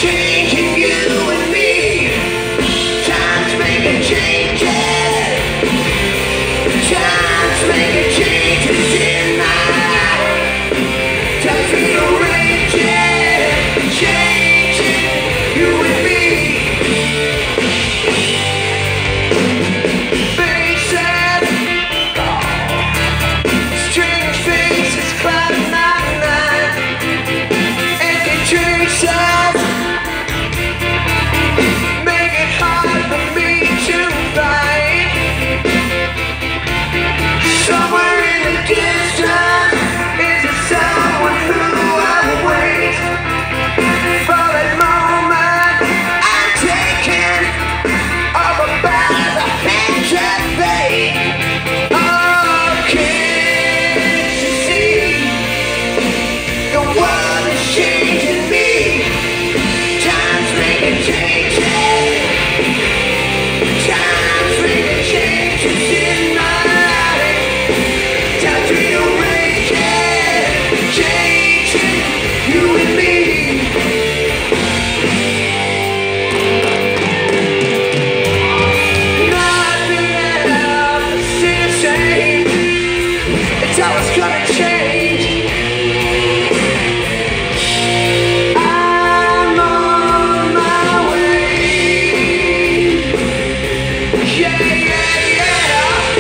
changing you and me. Time's making changes. Time's making changes in my life. Time's rearranging, changing you and me. Faces, strange faces clouding my mind. Empty traces make it hard for me to find. Somewhere in the distance is a someone who I wait for that moment I'm taken over by the hands of fate. Oh, can't you see? The world is changing me. Time's making changes. Time's making changes in my life. Time's rearranging, changing you and me. Nothing else is the same. It's always gonna change. I'm on my way. Yeah, yeah, yeah.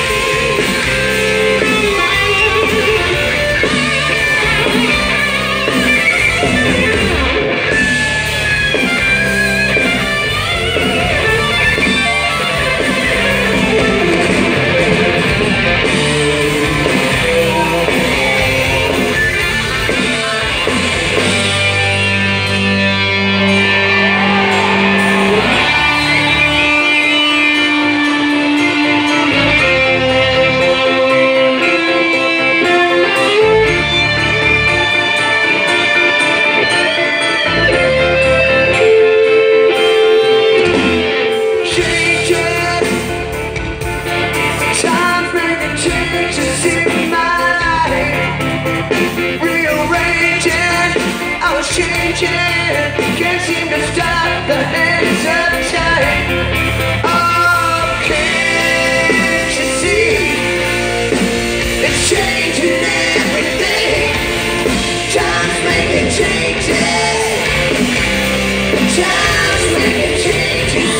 Time's making changes in my life. Rearranging, I was changing. Can't seem to stop the hands of time. Oh, can't you see? It's changing everything. Time's making changes. Time's making changes.